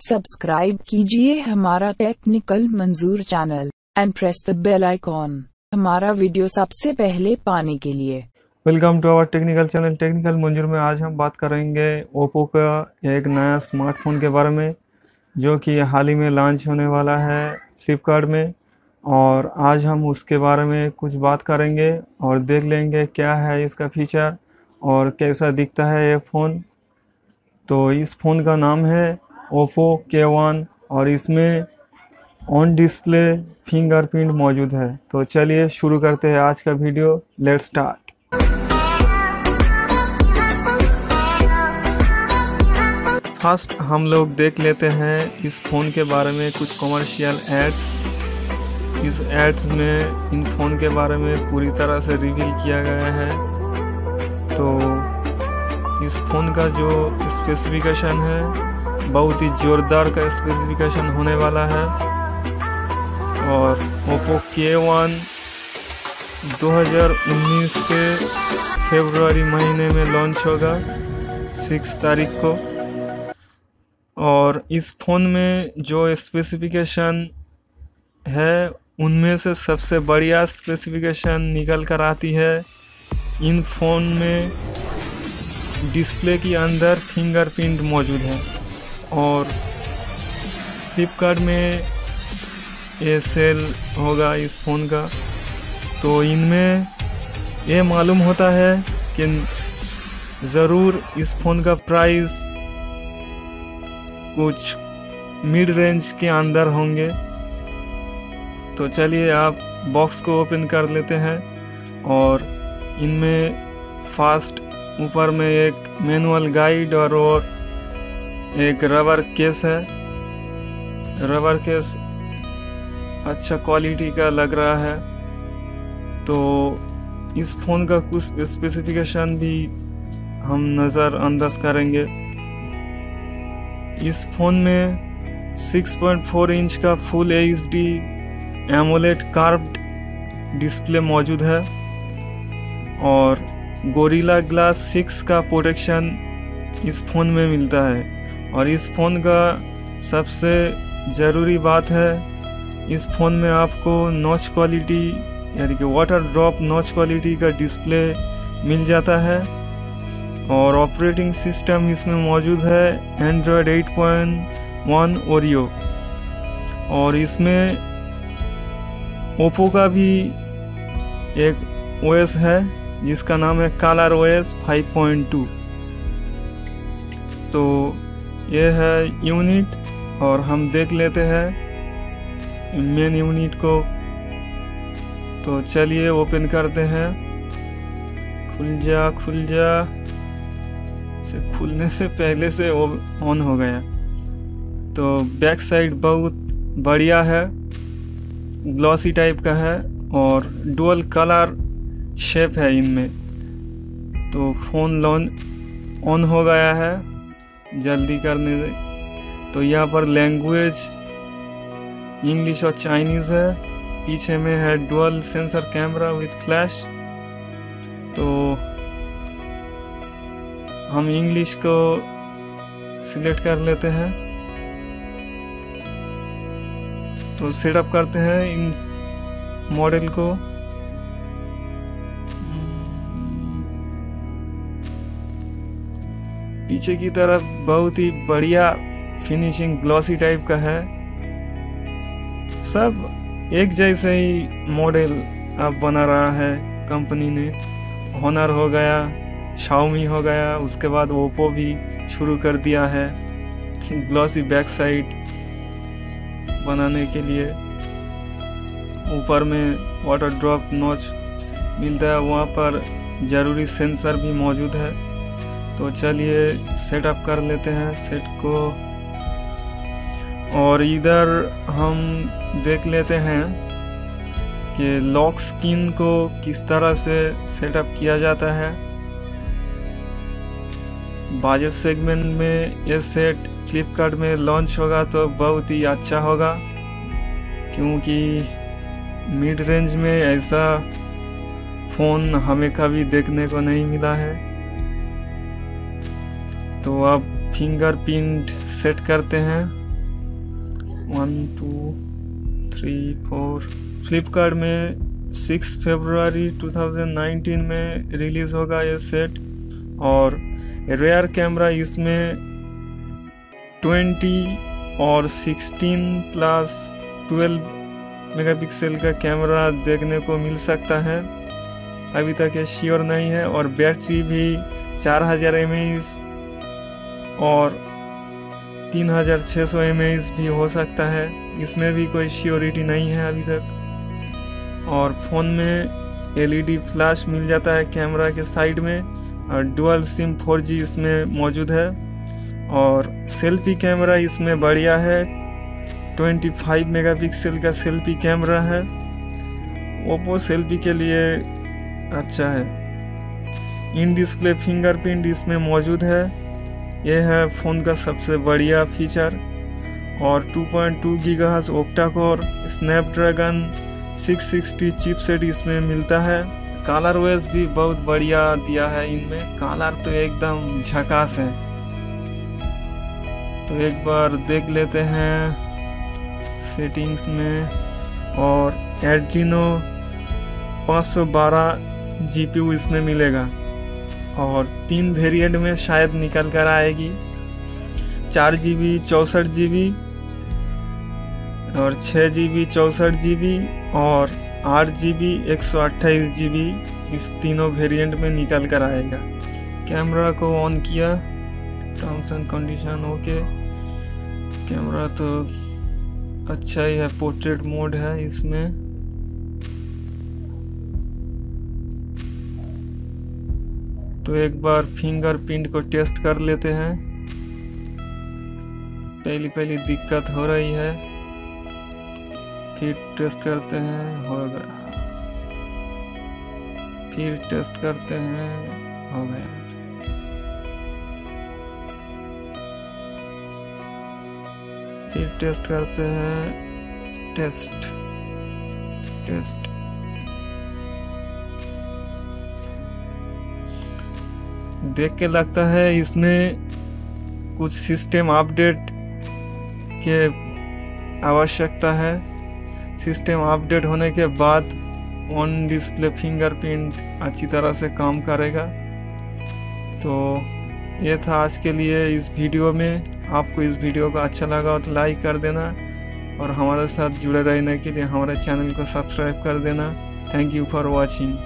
Subscribe कीजिए हमारा technical Manjur channel and press the bell icon हमारा वीडियो सबसे पहले पाने के लिए। Welcome to our technical channel technical Manjur में आज हम बात करेंगे ओप्पो का एक नया स्मार्टफोन के बारे में जो कि हाल ही में लॉन्च होने वाला है फ्लिपकार्ट में, और आज हम उसके बारे में कुछ बात करेंगे और देख लेंगे क्या है इसका फीचर और कैसा दिखता है ये फ़ोन। तो इस फ़ोन का नाम है ओप्पो K1 और इसमें ऑन डिस्प्ले फिंगरप्रिंट मौजूद है। तो चलिए शुरू करते हैं आज का वीडियो। Let's start. फर्स्ट हम लोग देख लेते हैं इस फ़ोन के बारे में कुछ कमर्शियल एड्स। इस एड्स में इन फ़ोन के बारे में पूरी तरह से रिवील किया गया है। तो इस फ़ोन का जो स्पेसिफिकेशन है बहुत ही ज़ोरदार का स्पेसिफिकेशन होने वाला है, और ओप्पो K1 2019 के फरवरी महीने में लॉन्च होगा 6 तारीख को। और इस फ़ोन में जो स्पेसिफिकेशन है उनमें से सबसे बढ़िया स्पेसिफिकेशन निकल कर आती है इन फ़ोन में डिस्प्ले के अंदर फिंगरप्रिंट मौजूद है। और फ्लिपकार्ट में ये सेल होगा इस फ़ोन का, तो इनमें ये मालूम होता है कि ज़रूर इस फ़ोन का प्राइस कुछ मिड रेंज के अंदर होंगे। तो चलिए आप बॉक्स को ओपन कर लेते हैं, और इनमें फास्ट ऊपर में एक मैनुअल गाइड और एक रबर केस है। रबर केस अच्छा क्वालिटी का लग रहा है। तो इस फ़ोन का कुछ स्पेसिफिकेशन भी हम नज़रअंदाज करेंगे। इस फ़ोन में 6.4 इंच का full HD AMOLED curved display मौजूद है, और गोरिल्ला ग्लास 6 का प्रोटेक्शन इस फ़ोन में मिलता है। और इस फ़ोन का सबसे ज़रूरी बात है, इस फ़ोन में आपको नॉच क्वालिटी यानी कि वाटर ड्रॉप नॉच क्वालिटी का डिस्प्ले मिल जाता है। और ऑपरेटिंग सिस्टम इसमें मौजूद है एंड्रॉयड 8.1 ओरियो, और इसमें ओप्पो का भी एक OS है जिसका नाम है ColorOS 5.2। तो ये है यूनिट, और हम देख लेते हैं मेन यूनिट को। तो चलिए ओपन करते हैं। खुल जा से खुलने से पहले से ऑन हो गया। तो बैक साइड बहुत बढ़िया है, ग्लॉसी टाइप का है और डुअल कलर शेप है इनमें। तो फ़ोन ऑन हो गया है, जल्दी करने दे। तो यहाँ पर लैंग्वेज इंग्लिश और चाइनीज़ है। पीछे में है dual sensor camera with flash. तो हम इंग्लिश को सिलेक्ट कर लेते हैं। तो सेटअप करते हैं इन मॉडल को। पीछे की तरफ बहुत ही बढ़िया फिनिशिंग ग्लॉसी टाइप का है। सब एक जैसे ही मॉडल अब बना रहा है कंपनी ने। होनर हो गया, शाओमी हो गया, उसके बाद ओप्पो भी शुरू कर दिया है ग्लॉसी बैक साइड बनाने के लिए। ऊपर में वाटर ड्रॉप नॉच मिलता है, वहाँ पर ज़रूरी सेंसर भी मौजूद है। तो चलिए सेटअप कर लेते हैं सेट को। और इधर हम देख लेते हैं कि लॉक स्क्रीन को किस तरह से सेटअप किया जाता है। बजट सेगमेंट में ये सेट फ्लिपकार्ट में लॉन्च होगा तो बहुत ही अच्छा होगा, क्योंकि मिड रेंज में ऐसा फ़ोन हमें कभी देखने को नहीं मिला है। तो अब फिंगरप्रिंट सेट करते हैं। 1 2 3 4। फ्लिपकार्ट में 6 फरवरी 2019 में रिलीज़ होगा ये सेट। और रेयर कैमरा इसमें 20 और 16+12 मेगापिक्सल का कैमरा देखने को मिल सकता है। अभी तक ये श्योर नहीं है। और बैटरी भी 4000 mAh और 3600 mAh भी हो सकता है, इसमें भी कोई श्योरिटी नहीं है अभी तक। और फ़ोन में LED फ्लैश मिल जाता है कैमरा के साइड में, और डुअल सिम 4G इसमें मौजूद है। और सेल्फी कैमरा इसमें बढ़िया है, 25 मेगापिक्सल का सेल्फी कैमरा है। ओप्पो सेल्फी के लिए अच्छा है। इन डिस्प्ले फिंगरप्रिंट इसमें मौजूद है, यह है फ़ोन का सबसे बढ़िया फीचर। और 2.2 gigahertz octa core Snapdragon 660 chipset इसमें मिलता है। कलर वेस भी बहुत बढ़िया दिया है इनमें, कलर तो एकदम झकास है। तो एक बार देख लेते हैं सेटिंग्स में। और एड्रीनो 512 GPU इसमें मिलेगा, और 3 वेरिएंट में शायद निकल कर आएगी, 4GB 64GB और 6GB 64GB और 8GB 128GB, इस तीनों वेरिएंट में निकल कर आएगा। कैमरा को ऑन किया, terms and condition okay. Camera तो अच्छा ही है, पोर्ट्रेट मोड है इसमें। तो एक बार फिंगरप्रिंट को टेस्ट कर लेते हैं। पहली दिक्कत हो रही है, फिर टेस्ट करते हैं, हो गया। फिर टेस्ट करते हैं, हो गया। फिर टेस्ट करते हैं, टेस्ट। देख के लगता है इसमें कुछ सिस्टम अपडेट के आवश्यकता है। सिस्टम अपडेट होने के बाद ऑन डिस्प्ले फिंगरप्रिंट अच्छी तरह से काम करेगा। तो ये था आज के लिए इस वीडियो में। आपको इस वीडियो को अच्छा लगा हो तो लाइक कर देना, और हमारे साथ जुड़े रहने के लिए हमारे चैनल को सब्सक्राइब कर देना। Thank you for watching.